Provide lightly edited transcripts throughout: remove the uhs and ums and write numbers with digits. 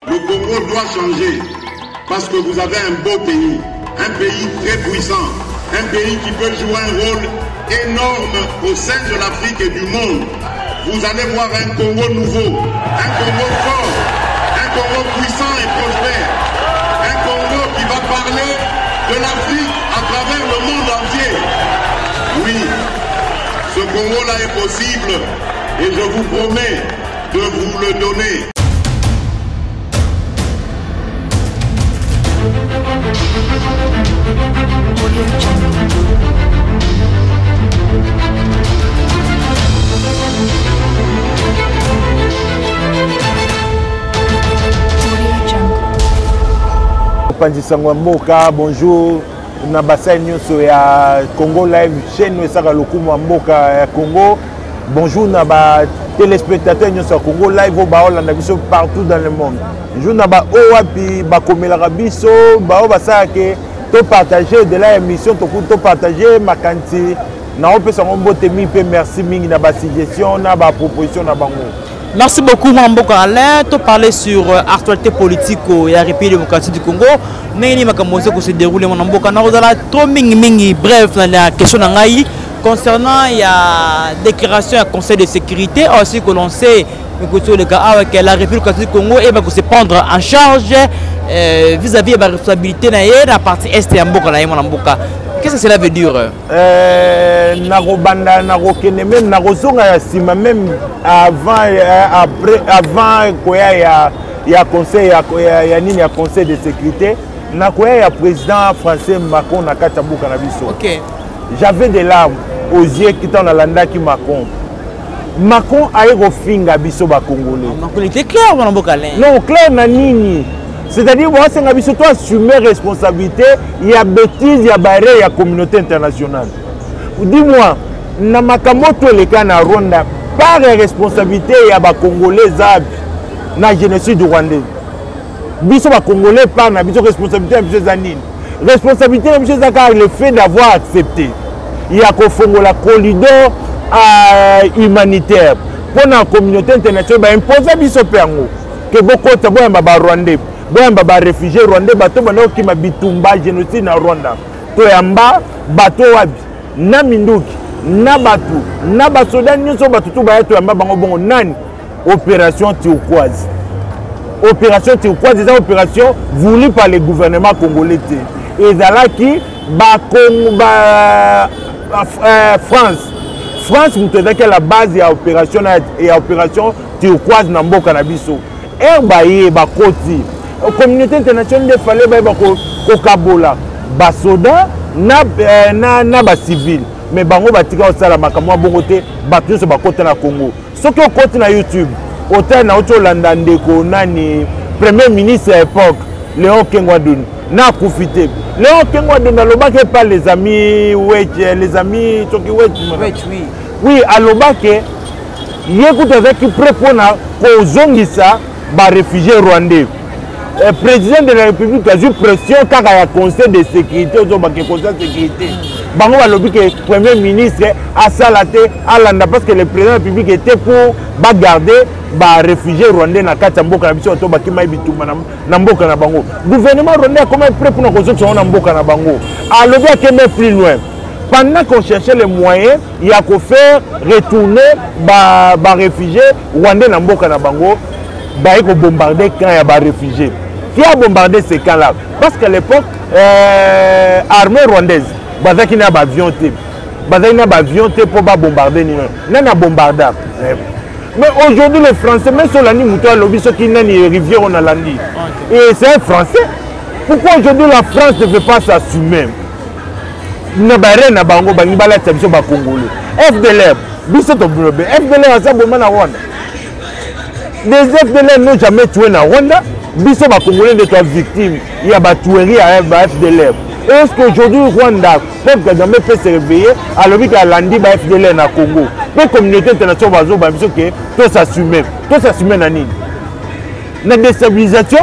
Le Congo doit changer parce que vous avez un beau pays, un pays très puissant, un pays qui peut jouer un rôle énorme au sein de l'Afrique et du monde. Vous allez voir un Congo nouveau, un Congo fort, un Congo puissant et prospère, un Congo qui va parler de l'Afrique à travers le monde entier. Oui, ce Congo-là est possible et je vous promets de vous le donner. Pandisango Mboka, bonjour. Nabasa nyonso ya Congo Live, chaîne esaka lokumu mboka ya Congo. Bonjour naba téléspectateurs nyonso ya Congo Live ba Hollande biso partout dans le monde. Bonjour naba owapi ba komela biso ba obasa ke to partager de la émission to partager makanti na opesa mbote mi pe merci mingi na ba suggestion na ba proposition na bango. Merci beaucoup, Mamboka Alain. Tu parlais sur l'actualité politique et la République démocratique du Congo. Nous avons se dérouler mon Mamboka. Nous avons trop bref la question concernant la déclaration du Conseil de sécurité, aussi que l'on sait que la République démocratique du Congo va se prendre en charge vis-à-vis de la responsabilité de la partie est de Mamboka. Qu'est-ce que cela veut dire? Narobanda, narokene même narozonga ya sima même avant quoi ya conseil ya nini ya conseil de sécurité na quoi ya président français Macron na katambuka na biso. OK. J'avais des larmes aux yeux qui t'en alanda qui Macron. Macron a refinga biso ba congolais. Macron était clair mon Bokalin. Non, clair na nini. C'est-à-dire, moi, c'est surtout assumer responsabilité, il y a bêtises, il y a barré, il y a communauté internationale. Dis-moi, na makamoto le cas na Rwanda, par responsabilité, il y a des Congolais na génocide rwandais. Biso ba Congolais par na biso responsabilité à biso zanine. Responsabilité à biso zakar le fait d'avoir accepté. Il y a qu'au Fongo la corridor humanitaire pour la communauté internationale ba imposer biso pengo que beaucoup de ba Rwandais. Bon baba réfugié rwandais bato bana ki mabitumba génocide na Rwanda to yamba bato wabi na minduki na batu na basoda nyonso bato to ba to yamba bango bongo nani opération turquoise c'est une opération voulue par le gouvernement congolais et zalaki ba Congo France mutezaki la base ya opération turquoise na mboka na biso baye ba koti la communauté internationale il fallait que Kabola ba soda na ba civil mais bango batika osala makamwa bongote bato so bakota na Congo soki okoti na YouTube hôtel na Olanda ndeko nani premier ministre à l'époque Léon Kengwadun na profité Léon Kengwadun alobaki par les amis Toki oui alobaki yekuta avec prêt pour na kozongisa ba réfugiés rwandais. Le président de la République a eu pression car il y a conseil de sécurité, conseil de sécurité. Bango a lobby que le premier ministre a salaté à l'anda parce que le président de la République était pour garder les réfugiés rwandais dans Katamboka na biso to bakima bituma na mboka na bango. Gouvernement rwandais a comment prêt pour nous construire na mboka na bango. A lobby que même plus loin. Pendant qu'on cherchait les moyens, il y a qu'à faire retourner les réfugiés rwandais na mboka na bango. Il faut bombarder quand il y a des réfugiés. Qui a bombardé ces camps-là? Parce qu'à l'époque, l'armée rwandaise, il y a des avions pour bombarder. Il y a des bombardeurs. Mais aujourd'hui, les Français, même sur la nuit, ils sont des rivières en Alandi. Et c'est un Français. Pourquoi aujourd'hui la France ne veut pas s'assumer? Il y a des Congolais. FDLR, FDLR, c'est un Rwanda. Les FDLR n'ont jamais tué na Rwanda. Biso ba Congolais sont victimes. Il y a des tueries à FDLR. Est-ce qu'aujourd'hui Rwanda, peuple Kagame peut se réveiller alors qu'il y a l'andi ba FDLR na Congo? La communauté internationale va s'assumer. Tout s'assumer na nini? La déstabilisation,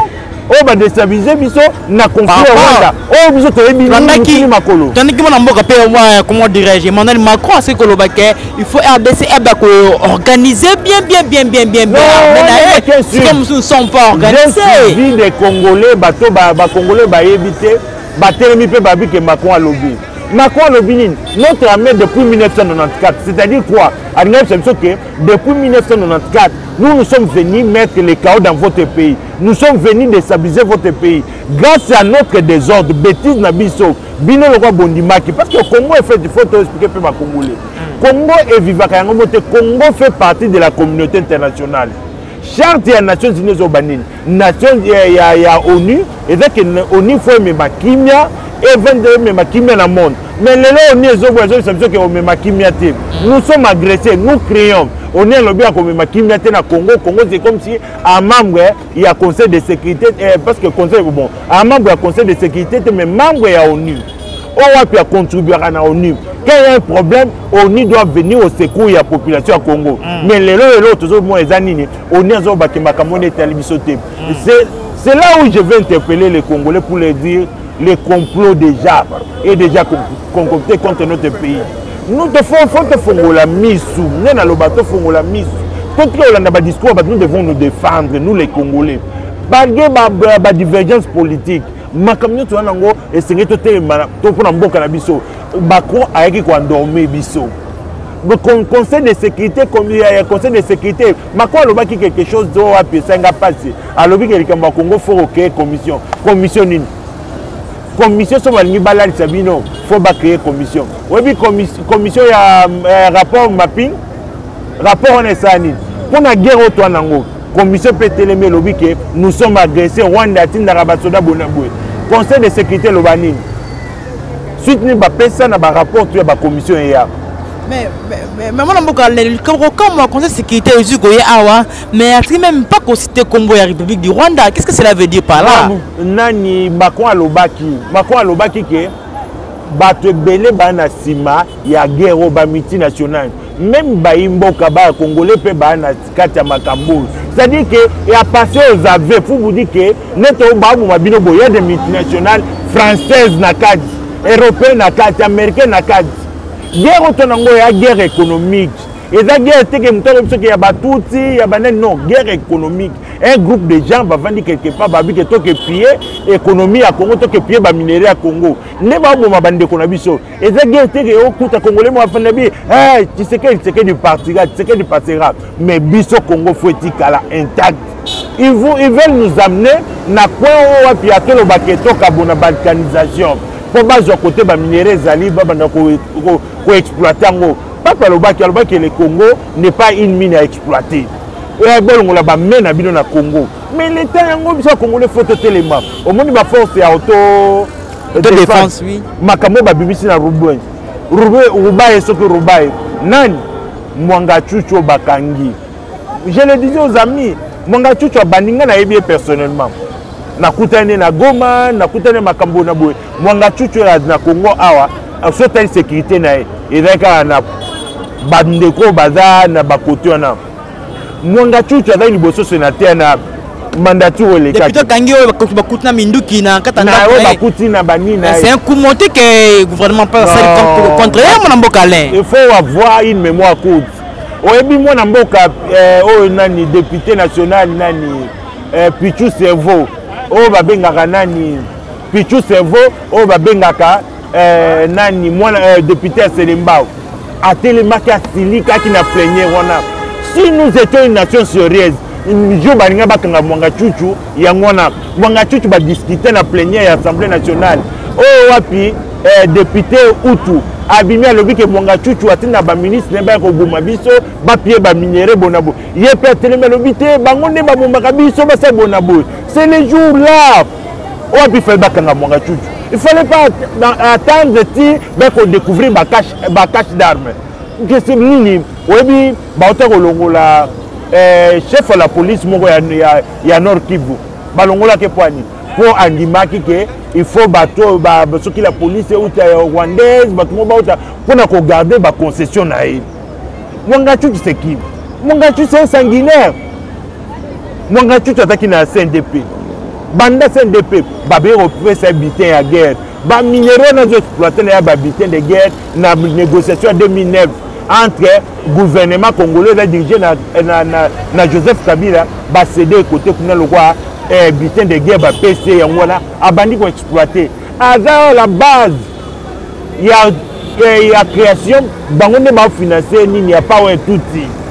oyo badestabilize biso na conflit Rwanda oyo biso toyebi nini makolo tandiki mona mboka pe comment dirais-je Emmanuel Macron a ce que le baquet il faut RDC organiser bien mais comme nous ne sommes pas organisés vie des Congolais bato ba Congolais ba yebite ba telemi pe babi que Macron a lobby Macron lobby notre armée depuis 1994 c'est-à-dire quoi depuis 1994 nous sommes venus mettre les chaos dans votre pays. Nous sommes venus déstabiliser votre pays. Grâce à notre désordre, bêtise Nabiso, Bino le roi Bondimaki. Parce que le Congo est fait, il faut expliquer pour les Congolais. Congo est vivant. Congo fait partie de la communauté internationale. Charte des Nations Unies au Banin. Nations, il y a ONU. Et donc, ONU faut même Kimia. Et 22 même Kimia dans le monde. Mais les ONU, nous sommes agressés, nous créons. On est lobby comme Makimia na Congo. Congo c'est comme si un membre il y a conseil de sécurité parce que conseil bon un membre du conseil de sécurité mais membre ya ONU. On va puis contribuer à la ONU. Quand il y a un problème, ONU doit venir au secours de la population à Congo. Mais les autres moins années, ONU a zobaki makamone talibisoté. C'est là où je vais interpeller les Congolais pour leur dire les complots déjà et déjà concoctés contre notre pays. Nous devons la mise sous. Nous devons la mise sous. Quand on a un discours, nous devons nous défendre, nous les Congolais. Malgré la divergence politique, ma communauté et c'est que tout le monde biso. Bako a été endormi biso. Le conseil de sécurité, comme il y a un conseil de sécurité, Macron a dit quelque chose doit passer. Alors que le Congo faut créer commission. Commission sur le Balal Sabino, il faut créer commission. Oui, commission, il y a un rapport mapping, rapport en Essani. Pour la guerre au Touanango, commission peut télémer le que nous sommes agressés, Rwanda, Tinda, Rabasoda, Bonaboué. Conseil de sécurité, le Banin. Suite, nous avons fait ça dans le rapport de la commission. Mais moi, comme le conseil de sécurité, mais il même pas considéré comme la République du Rwanda. Qu'est-ce que cela veut dire par là? Nani Macron Alobaki que bato belé bana sima ya guerre au multinational. Même Baimbo Kaba Congolais peut bana kati makambo. C'est-à-dire que il a passé aux aveux pour vous dire que neto babu mabino boya des multinationales françaises nakadi, européennes nakadi, américaines nakadi. Guerre autonome, il y a guerre économique. Et la guerre, c'est que il y a Batouti, il y a non, guerre économique. Un groupe de gens va vendre quelque part, va dire que pied économie à Congo, que pied va minérer à Congo. Ne va pas bande de Konabiso. Et la guerre, c'est que au coup de Congolais, moi, je vais dire, tu sais que du partira, tu sais que du passera. Mais Biso Congo faut être intact. Ils veulent nous amener à quoi on va piater le baqueto pour la balkanisation. Pour le côté de minerais, pour exploiter. Papa que le Congo n'est pas une mine à exploiter. On a mine à bino na Congo. Mais l'État est congolais faut téléma. Au moins ma force est auto défense oui. Makamo ba bibisi na Rubai. Rubai ce que Rubai. Nani Mwanga Chucho bakangi. Je le disais aux amis, Mwanga Chucho baninga na yebi personnellement. Nakutane na Goma, nakutane makambo na boy. Mwanga Chucho na Congo awa, surtout la sécurité na et na bandeko baza na bakoto wana. Mwanga Chuchu azali liboso sénateur na mandature le cas. Depuis kangi bakutna minduki na katanga. Na bakuti na banina. C'est un coup monté que le gouvernement peut faire contre mon Mbokalin. Il faut avoir une mémoire courte. Oyebi mwana mboka nani député national nani Pichu Servo. O babengaka nani Pichu Servo o babengaka nani mwana député à Selembao. À Télémarque à Silika qui n'a plaigné. Si nous étions une nation sérieuse, nous balinga bakanga Mwanga Chuchu, yangwana Mwanga Chuchu va discuter na plénière à l'Assemblée nationale. Oh wapi député Outou abimi alobi que Mwanga Chuchu atina ba ministre ba ko buma biso ba pied ba minéré bonabo. Yé peut tellement lobité bangonde ba buma biso ba sa bonabo. C'est les jours là. Oh wapi fait bakanga Mwanga Chuchu. Il ne fallait pas attendre de découvrir ma cache d'armes. Qu'est-ce que c'est? Oui, la chef de la police, il y a Nord Kivu. Pour Andimaki, il faut bateau, ce que la police est rwandaise, pour garder la concession. Mwanga Chuchu, c'est qui? Mwanga Chuchu, c'est un sanguinaire. Mwanga Chuchu, c'est un CNDP. banda CNDP babé retrouver sa butin à guerre ba minéraux na exploiter na ba butin de guerre na négociation en 2009 entre gouvernement congolais et dirigé na Joseph Kabila ba céder côté kuna le roi butin de guerre ba PC yangola abandi ko exploiter à la base il y a création bango ne ba financer ni il n'y a pas un tout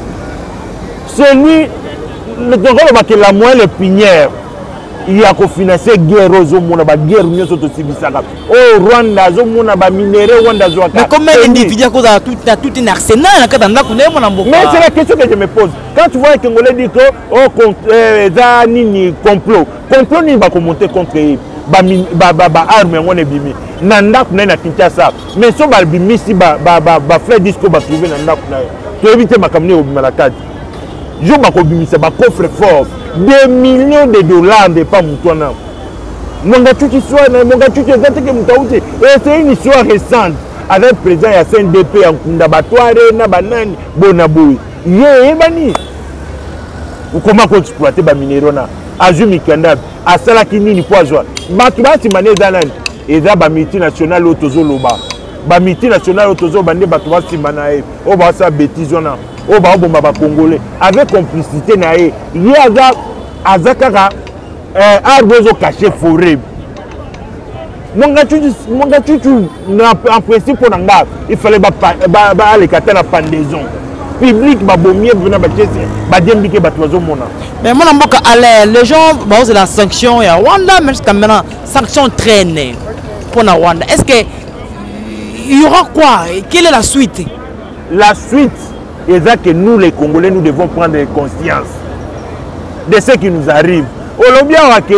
celui le Congo ba la moelle épinière il y a financer guerre aux hommes ba guerre nous sommes aussi bisaka oh Rwanda zo mona ba minéraux Rwanda zo mais comment individu cause à tout un arsenal mais c'est la question que je me pose quand tu vois les Congolais dire que oh contre nini complot ni ba monter contre ba arme on est bimi nanda kuna na Kinshasa mais so ba bimi si ba frère disco ba trouver nanda kuna to éviter makamne au malakadi je m'accobimisa ba coffre fort 2 millions de dollars de pas mutwana monga tuti soit monga tuti ezateke mutauti et c'est une histoire récente avec président ya CNDP en kunda batware na banani bona boy yebani comment ko exploiter ba minéraux na azumi kanda asala kinini poison batu bati maneza nani eza ba multinational otozoloba ba multinational otozoba nde batu bati manae o ba sa bêtise ona o ba bomba ba congolais avec complicité na ye azakaka arbozo caché forêt monga tutu en principe pour nanga il fallait ba aller kata la pendaison public ba bomier bana ba tese ba dembike ba tozo mona mais mon mboka allez les gens ba c'est la sanction ya Rwanda mais jusqu'à maintenant sanction traînée pour na Rwanda est-ce que il y aura quoi quelle est la suite et ça que nous les Congolais nous devons prendre conscience de ce qui nous arrive. Olombia wake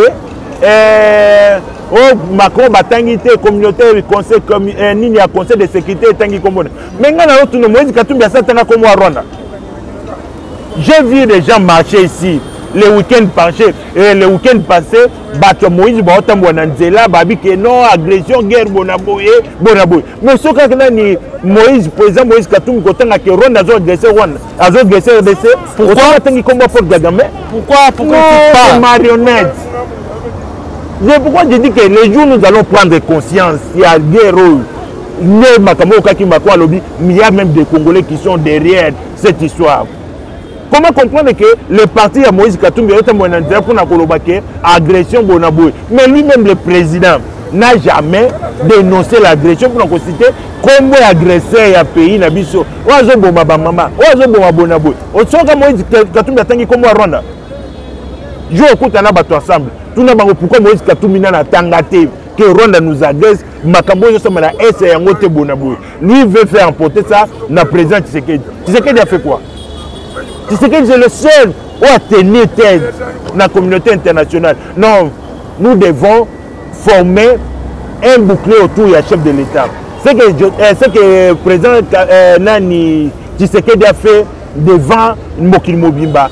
Macron batangi te communauté conseil comme nini ya conseil de sécurité tangi komona. Mais ngana otu no Moïse Katumbi asatanga comme Rwanda. J'ai vu des gens marcher ici le week-end passé bato Moïse ba otambo na nzela babi que non agression guerre bonaboye mais ce que ni Moïse président Moïse Katumbi kotanga que Rwanda azo agresser RDC pourquoi tangi combat pour Kagame pourquoi pas marionnette pourquoi je dis que les jours nous allons prendre conscience il y a guerre ne makamo kaki makwa lobi il y a même des Congolais qui sont derrière cette histoire. Comment comprendre que le parti à Moïse Katumbi est un pour agression bonaboy. Mais lui-même le président n'a jamais dénoncé l'agression pour nous citer comme agresseur à pays na biso. Oazo bomba mama, oazo bomba bonaboy. Osoka Moïse Katumbi atangi comme Rwanda. Je écoute na bato ensemble. Tout na bango pourquoi Moïse Katumbi na tangate que Rwanda nous agresse, makambo yo sama na ese yango te bonaboy. Lui veut faire emporter ça na président Tshisekedi. Tshisekedi a fait quoi? C'est que c'est le seul où a tenu tête dans la communauté internationale. Non, nous devons former un bouclier autour du chef de l'État. C'est que le président Nani Tshisekedi a fait devant Mokil Mobimba.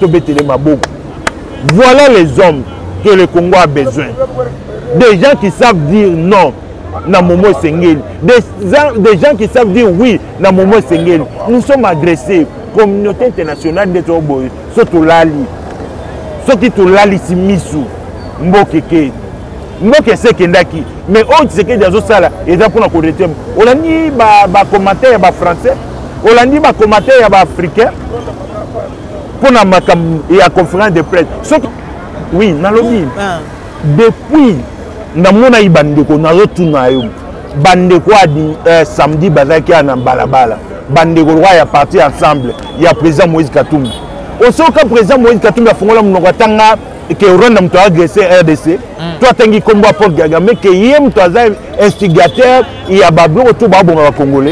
Voilà les hommes que le Congo a besoin. Des gens qui savent dire non dans Momo Sengeli. Des gens qui savent dire oui dans Momo Sengeli. Nous sommes agressés. Communauté internationale de Toboy, surtout Lali, surtout tout Lali Simisu, Mbokeke, Mboke Sekendaki, mais on sait que des autres salles, et là pour la côté, on a dit commentaire à français, on a dit commentaire à africain, pour la conférence de presse. Oui, dans le depuis, dans mon aïbandeko, dans le tournoi, bandeko a dit samedi, bazaki à Balabala. Bandeko roi ya parti ensemble il y a président Moïse Katumbi aussi quand président Moïse Katumbi a fongola mnoko tanga que Rwanda mto agressé RDC toi tangi kombo pour Kagame que yé mto aza instigateur il y a bablo tout ba bonga congolais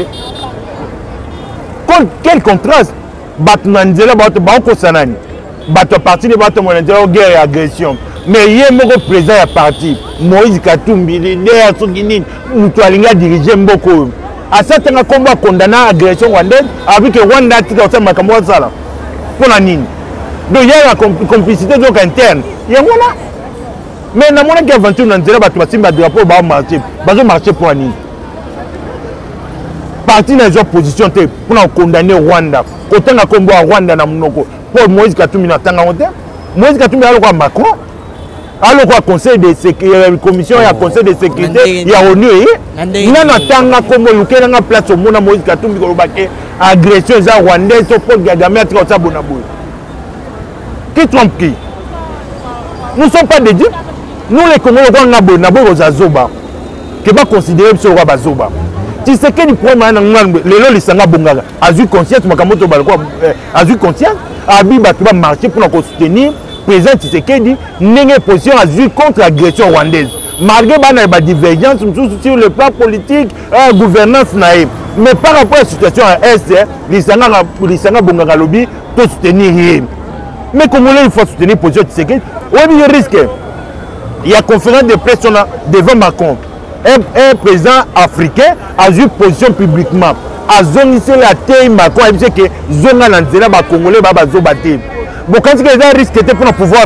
quel contraste bato nanzela bato ba ko sanani bato parti de bato monandela guerre et agression mais yé moko président ya parti Moïse Katumbi leader sogini mto alinga diriger mboko à certains combats condamnés à l'agression rwandaise avec que Rwanda a tiré au sein de Makamwa Sala. Pour la Nine. Donc il y a la complicité interne. Il y a voilà. Mais dans mon aventure, on a dit que le drapeau va marcher pour la Nine. Parti dans les oppositions pour condamner Rwanda. Quand on a combat Rwanda, pour Moïse Katumbi, Moïse Katumbi a le roi Macron. alors quoi conseil de sécurité commission ya conseil de sécurité ya ONU nana tanga comme lukela nga place au mona Moïse Katumbi ko baké agression za rwandaise to Paul Kagame atiko ça bonaboy qui trompe qui nous ne sommes pas des dupes nous les Congolais on a bonaboy aux azoba que va considérer ce roi bazoba tu sais que du problème na ngamba lelo lisanga bongala azu conscience makamoto balko azu conscience abi ba ba marcher pour nous soutenir président Tshisekedi n'est position à jouer contre l'agression rwandaise. Malgré la divergence sur le plan politique, gouvernance naïve. Mais par rapport à la situation à l'Est, les Sanga Bongagalobi peuvent soutenir. Mais comme il faut soutenir la position de Tshisekedi, il y a un risque. Il y a une conférence de presse devant Macron. Un président africain a joué position publiquement. A zone la taille Macron, il dit que zone la nzela ba Congolais ba zobaté. Bon, quand il y a un risque pour le pouvoir,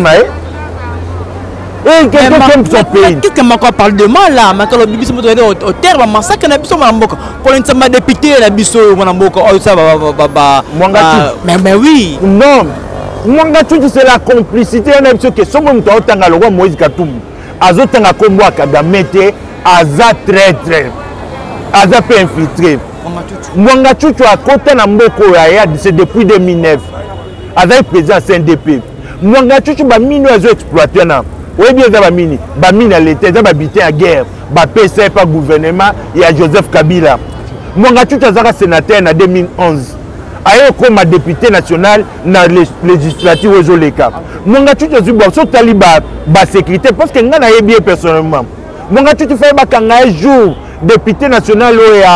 et quelqu'un qui aime son pays. Qu'est-ce que tu parles de mal là? Maintenant, le biso au terme, massacre na biso manamboka. Pour l'instant, député la biso manamboka. Oh ça mais oui. Non. Mwangachu c'est la complicité na biso que somo mto otanga le roi Moïse Katumbi. Azotanga kombo Kagame te aza traître. Aza peu infiltré. Mwangachu a côté na mboko ya c'est depuis 2009. Avec le président CNDP. Mwanga chuchu ba mini ozo exploiter na. Oui bien ça ba mini à l'état, ça ba habiter à guerre, ba PCA pas gouvernement et à Joseph Kabila. Mwanga chuchu azaka sénateur en 2011. Ayo comme député national na législative ozo leka. Mwanga chuchu zubo so taliba ba sécurité parce que ngana yebi personnellement. Mwanga chuchu fait ba kanga un jour député national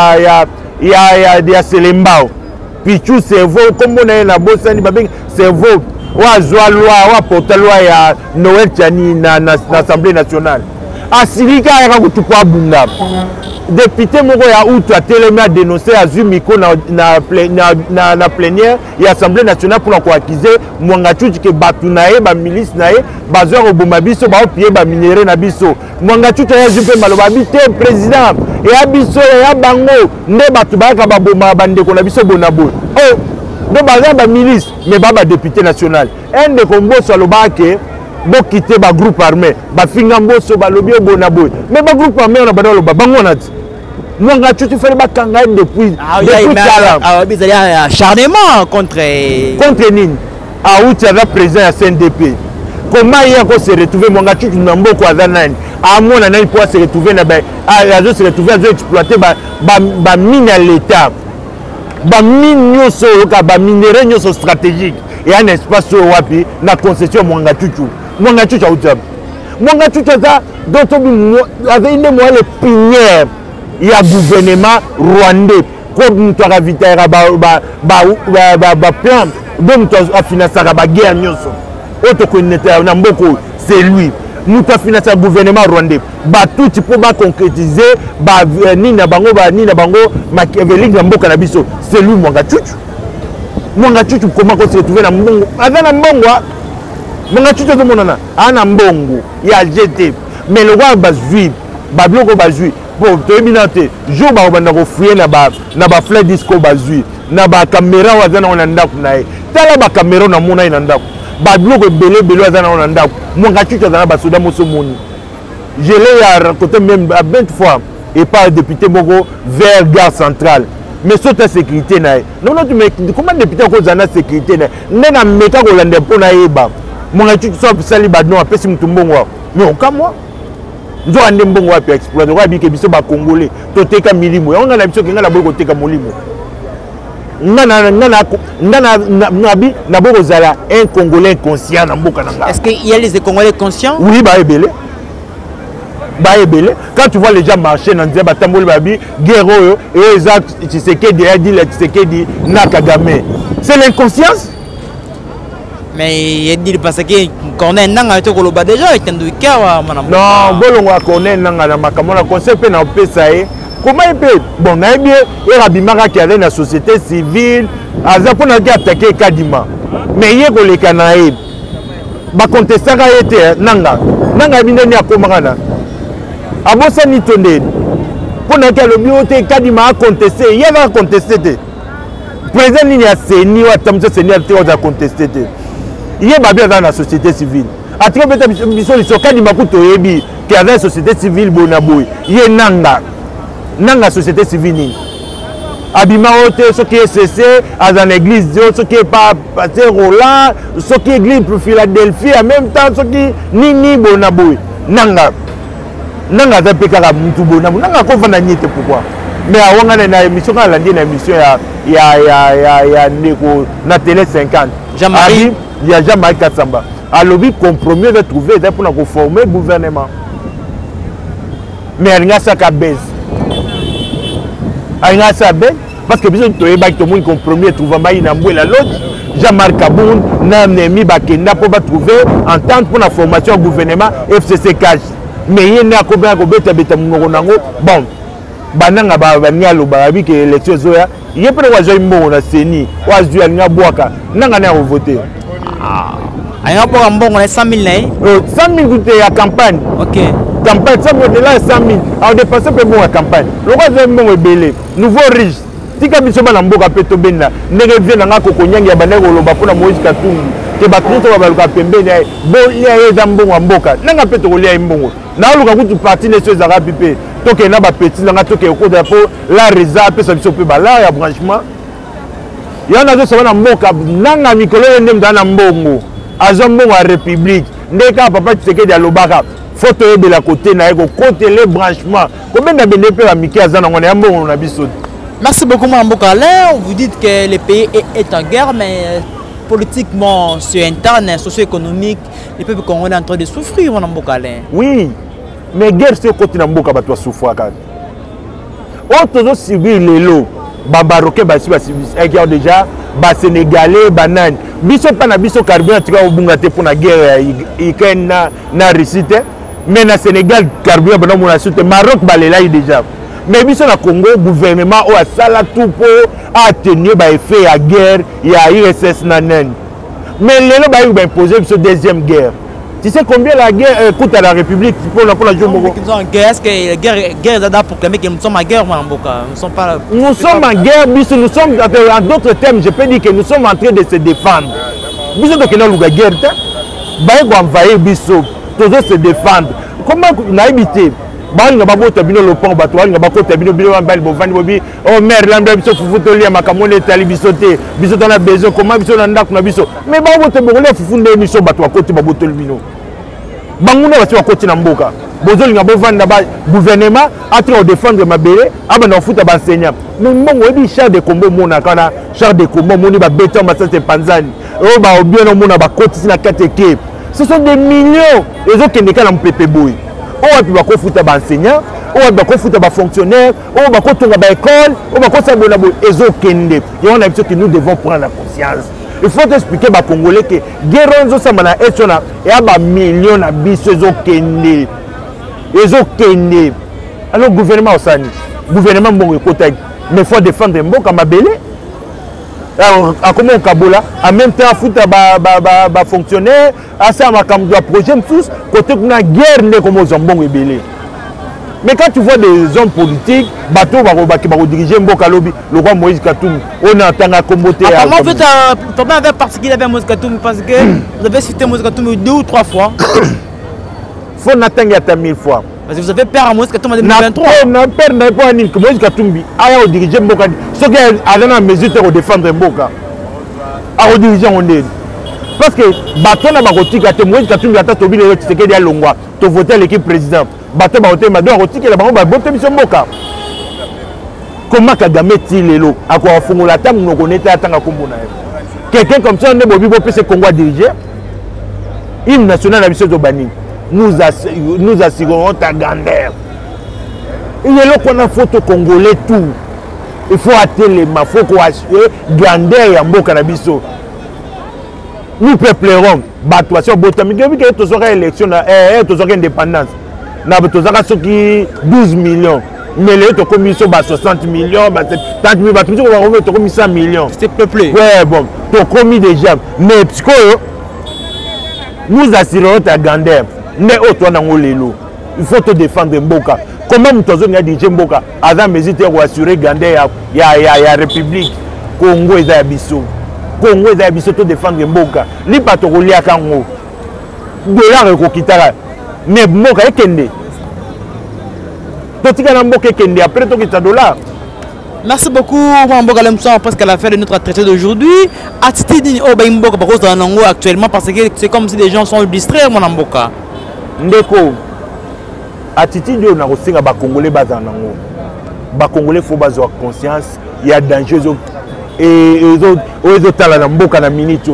ya Selembao. Pichu cerveau comme on a na bosani babeng cerveau wa zwa loi wa porta loi ya Noël Tchani na l'Assemblée nationale asilika ya kutupa bunga député moko ya outu a télé a dénoncé Azumiko na plénière ya Assemblée nationale pour ko accuser Mwanga Chuchu ke batu nae ba milice nae bazwa ko bomba biso ba pied ba minéré na biso Mwanga Chuchu ya jupe maloba bité président et abiso ya bango nde batu ba ka ba bomba bande ko na biso bonabo oh do baza ba milice mais ba député national un de combo saloba ke bo quitter ba groupe armé ba finga mboso ba lobi bonabo mais ba groupe armé on a ba lo ba bango na Mwanga Chuchu fait ba kanga depuis acharnement contre Nini a outi avec président ya CNDP. Comment il a se retrouver Mwanga Chuchu na mboko azanani a mona nani pour se retrouver na ba azo se retrouver azo exploiter ba mine à l'état ba mine nyoso ka ba minéraux nyoso stratégique et un espace wapi na concession Mwanga Chuchu a outi Mwanga Chuchu ça d'autres avec une moi les pinières il y a gouvernement rwandais comme tu as vite plan donc tu as financé la guerre nyoso auto connaître na mboko c'est lui nous tu as financé le gouvernement rwandais tout tu peux pas concrétiser ni na bango Machiavelli na mboka na biso c'est lui Mwanga Chuchu comment qu'on se retrouver na mbongo avant na mbongo Mwanga Chuchu tout monana ana mbongo ya jeté mais le roi bazui babloko bazui bon tu es binate jour ba banda ko fouiller na ba flash disco bazui na ba caméra wazana on ndako nae tala ba caméra na mona ina ndako ba bloko belé wazana on ndako Mwanga Chuchu na ba soda moso moni je l'ai raconté même à 20 fois et par député Mogo vers gare centrale mais sur ta sécurité nae non tu mais comment député ko zana sécurité nae ndena meka ko lande pona yeba Mwanga Chuchu so sali ba non apesi mutumbongo mais au moi nzo ande mbongo wapi exploiter wapi ke biso ba congolais to teka milimo yonga na biso kenga na boko teka molimo ngana nabi na boko zala un congolais conscient na mboka nanga. Est-ce qu'il y a les congolais conscients? Oui ba ebele quand tu vois les gens marcher dans nzeba tamboli babi guerre oyo et exact Tshisekedi a dit le Tshisekedi na Kagame c'est l'inconscience. Mais il dit parce que connaît nanga to koloba déjà etendu kawa manam. Non, bolongo connaît nanga na makamona conseil pe na pesa e. Comment il peut bon na bien et rabimaka qui allait na société civile aza pona ki attaquer Kadima. Mais yé ko leka na e. Ba contester ka été nanga bineni akomaka na. Abosa ni tonde. Pona ki alobi ote Kadima a contester, yé va contester te. Président ni a seni wa tamso seni a te o contester te. Il y a dans la société civile. atika beta biso lisoka di makuto yebi qui avait société civile bonaboy ye nanga société civile abima ote ce qui est cessé à dans l'église ce qui est pas pasteur Roland ce qui est église pour Philadelphie en même temps ce qui nini bonaboy nanga za pekaka mutu bonaboy nanga ko vanda nyete pourquoi mais awanga na émission quand la dernière émission ya ndeko na télé 50 Jean-Marie il y a Jean-Marie Katsamba a lobby compromis de trouver pour former le gouvernement mais il y a ça qui baisse il y a ça baisse parce que besoin de tout le monde compromis trouver la l'autre Jean-Marc Kaboun n'a mis bakenda pour trouver entente pour la formation du gouvernement FCC cash mais il y a combien de bon bananga banya lobabi que élection zoya il peut avoir joué mbongo na seni wa zui alinga bwaka nanga na voter aya pour mbongo na 100 000 na 100 000 tout ya campagne OK campagne ça veut dire 100 000 a dépensé peu bon la campagne le roi joué mbongo belé nouveau riche tika biso bana mboka peto benda ndenge vie nanga kokonyanga ya baneko loba pona Moïse Katumbi ke bakuto babaluka pembeni bo ya eza mbongo mboka nanga peto kolia mbongo na luka kutu parti ne so zara pipe toke na ba petit nanga toke ko da po la reza pe so biso pe ba la ya branchement yana zo so na mboka nanga mikolo ndem ndana mbongo azo mbongo a république ndeka papa Tshisekedi ya lobaka photo de la côté na eko côté les branchements combien na bende pe ba miki azana ngona ya mbongo na biso. Merci beaucoup Mamboka Alain, vous dites que le pays est en guerre mais politiquement sur interne socio-économique le peuple congolais est en train de souffrir Mamboka Alain. Oui. Mais guerre c'est côté na mboka bato souffrir quand auto subir lelo babaroke basi guerre déjà ba sénégalais banane biso pa na biso carburant tika obunga te pour la guerre Ukraine na Russie mais na Sénégal carburant bana mona soute Maroc balela déjà mais biso na Congo gouvernement o asala tout pour atténuer ba effet ya guerre ya ISS nanen mais lelo ba imposer biso deuxième guerre. Tu sais combien la guerre coûte à la République pour la journée? Est-ce que la guerre est pour proclamer que nous sommes en guerre, Mamboka? Nous sommes en guerre, nous sommes, en d'autres termes, je peux dire que nous sommes en train de se défendre. Nous sommes en guerre, nous sommes envahir Bissau, nous se défendre. Comment on a évité? Bani ngaba bota bino lopon batwa ngaba kota bino bino mbali bovani bobi o mère lambda biso fufuto lia makamone tali bisote biso tona besoin comment biso na ndako na biso mais ba bota bongole fufunde biso batwa koti ba botol bino banguna basi bakoti na mboka bozoli ngaba bovanda ba gouvernement a train de défendre mabele aba na futa ba enseignant mais mbongo ebi char de combat mona kana char de combat moni ba béton ba ça c'est panzani o ba obien mona ba koti na kateke ce sont des millions les autres qui ne kana mpepé boy. On va confouter des enseignants, on va confouter des fonctionnaires, on va confouter des écoles, on va confouter des écoles. Et on a dit que nous devons prendre la conscience. Il faut expliquer aux Congolais que guerre et des millions de bis les écoles. Alors le gouvernement aussi, le gouvernement bon côté, mais il faut défendre un bon comme Abélé. À comment on Kabola, en même temps foutre des fonctionnaires, à ça un projet tous côté qu'on a guerre né comme aux ambons et belé. Mais quand tu vois des hommes politiques, bateau qui va diriger Mboka Lobi, le roi Moïse Katumbi, on a entendu commenter. Comment vous avez particulièrement Moïse Katumbi parce que vous avez cité Moïse Katumbi 2 ou 3 fois. Faut n'attendre à 1000 fois. Parce que vous avez peur à Moïse Katumbi en 2023. Non, peur n'a pas ni que Moïse Katumbi a dirigé Mboka. Ce qui a donné la mesure de défendre Mboka. A diriger on est. Parce que bateau na barotika te Moïse Katumbi ata tobi le Tshisekedi ya longwa to voter l'équipe président. Bateau ba voter mado rotika la bango ba voter biso Mboka. Comment Kagame ti lelo akwa fungola ta mo koneta atanga kombo na ye. Quelqu'un comme ça ne bobi bo pese Congo à diriger. Hymne national na biso to bani. Nous assurerons ta grandeur. Il y a là qu'on a photo congolais tout. Il faut atteindre il faut assurer grandeur et Mboka na biso. Nous peuplerons. Batouation botami que tu auras élection tu auras indépendance. Na tu auras ceux qui 12 millions. Mais les autres commis sont 60 millions, 30 millions, tu commis 100 millions. C'est peuplé. Ouais bon, tu commis déjà. Mais psycho nous assurerons ta grandeur. Mais autre il faut te défendre Mboka. Comment nous avons dit Mboka avant mesure pour assurer grandeur ya République Congo et Abisso. Congo et Abisso te défendre Mboka. Li pas to kolia kango. dollar ekokitaka mais mboka ekende totika mboka ekende après tokita dollar. Merci beaucoup, Mboka Lemson, presque à la fin de notre traité d'aujourd'hui. Attitude au Mboka actuellement parce que c'est comme si les gens sont distraits, mon Mboka. Ndeko, attitude on a aussi ba Congolais bazan nango. Ba Congolais faut bazo conscience, il y a danger et aux autres la Mboka na minute.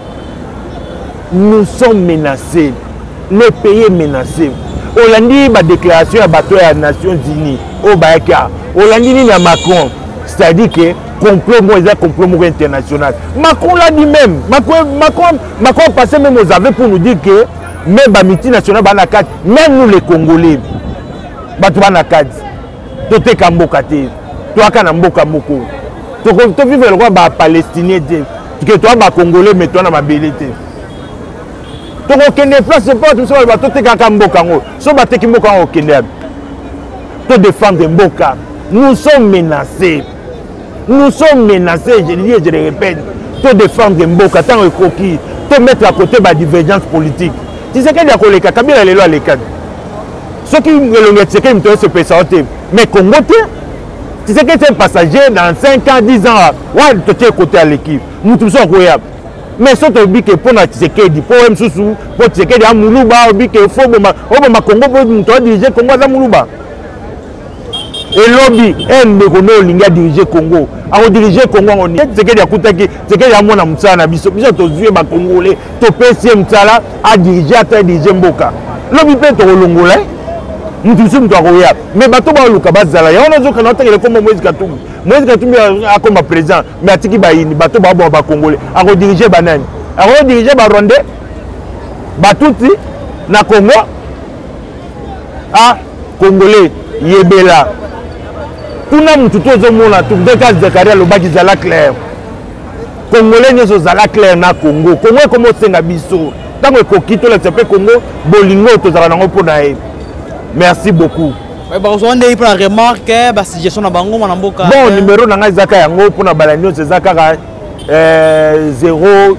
Nous sommes menacés. Le pays est menacé. Hollandi ba déclaration à bateau à Nations Unies au Baïka. Hollandi ni na Macron. C'est-à-dire que complot international. Macron l'a dit même. Macron passait même aux aveux pour nous dire que même la multinationale, même nous les Congolais, nous sommes tous les Kamboka, nous sommes tous les Palestiniens, nous sommes les Congolais, mais nous sommes les Bélétés. Donc on ne place pas tout ça, nous sommes tous les Kamboka, nous sommes tous les Kamboka, nous défendre Mboka. Nous sommes menacés. Nous sommes menacés, je le dis et je le répète, de défendre Mboka, tant que coquille, de mettre à côté la divergence politique. Tu sais qu'il y a des cas, Kabila les lois les cas. Ceux qui ont c'est qu'ils me se présentent. Mais Congo, tu sais que c'est un passager dans 5 ans, 10 ans, ouais, tu es côté à l'équipe. Nous tous sommes incroyables. Mais ce que pour la Tshisekedi, pour Msoussou, pour Tshisekedi à Moulouba, il faut que Congo pour diriger Congo à Moulouba. Et lobby, il a dirigé Congo. A dirigé Congo, on dit que c'est que a mon amsana, biso to ba Congolais, to PCM Tsala a dirigé à diriger Mboka. Lobby peut être longolais. Nous sommes royal. Mais bato ba luka bazala. Ya on a zoka nota le comme Moïse Katumbi. Moïse Katumbi a comme président, mais atiki ba ini bato ba Congolais. A diriger banane. A diriger ba Rwandais. Batuti na Congo. Ah Congolais yebela. Kuna mutu tozo mona tu deka Zakaria lobaki zala clair. Congolais nyoso zala clair na Congo. Congo comme senga biso. Tango kokito le sepe Congo bolingo to zala nango pona e. Merci beaucoup. Ouais ba on ndé pour la remarque ba situation na bango na mboka. Bon numéro na ngai zaka yango pona balanyo c'est zaka 0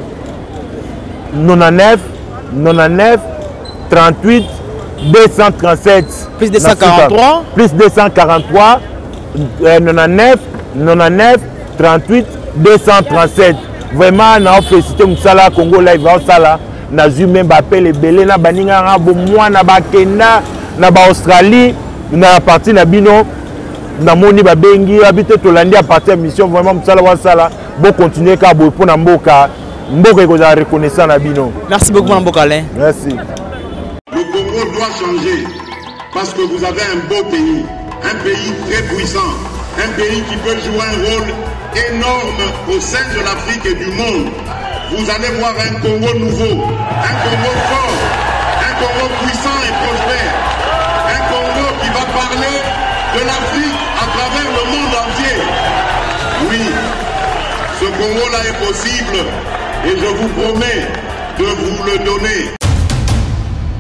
99 99 38 237 plus 243 plus 243 99 99 38 237. Vraiment na félicité Msala Congo live au sala na zu même appel belé na baninga ngabo mwana bakenda na ba Australie na partie na bino na moni ba bengi habité tolandi à partir mission vraiment Msala wa sala bon continuer ka bo pour na mboka ko za reconnaissant na bino. Merci beaucoup mon mboka Alain. Merci. Le Congo doit changer parce que vous avez un beau pays. Un pays très puissant, un pays qui peut jouer un rôle énorme au sein de l'Afrique et du monde. Vous allez voir un Congo nouveau, un Congo fort, un Congo puissant et prospère, un Congo qui va parler de l'Afrique à travers le monde entier. Oui, ce Congo-là est possible et je vous promets de vous le donner.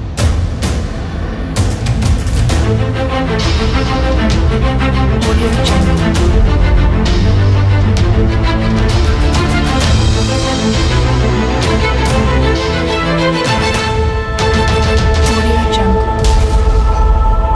Audio